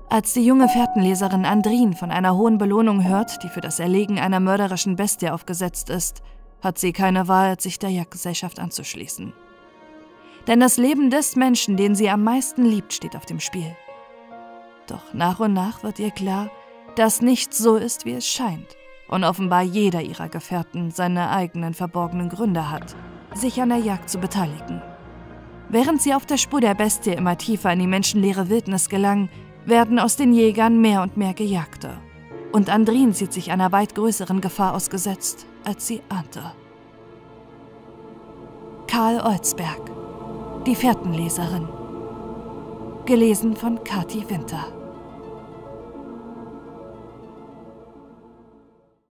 Als die junge Fährtenleserin Andrien von einer hohen Belohnung hört, die für das Erlegen einer mörderischen Bestie aufgesetzt ist, hat sie keine Wahl, sich der Jagdgesellschaft anzuschließen. Denn das Leben des Menschen, den sie am meisten liebt, steht auf dem Spiel. Doch nach und nach wird ihr klar, dass nichts so ist, wie es scheint, und offenbar jeder ihrer Gefährten seine eigenen verborgenen Gründe hat, sich an der Jagd zu beteiligen. Während sie auf der Spur der Bestie immer tiefer in die menschenleere Wildnis gelangen, werden aus den Jägern mehr und mehr Gejagte. Und Andrien sieht sich einer weit größeren Gefahr ausgesetzt, als sie ahnte. Karl Olsberg, die Fährtenleserin. Gelesen von Kathi Winter.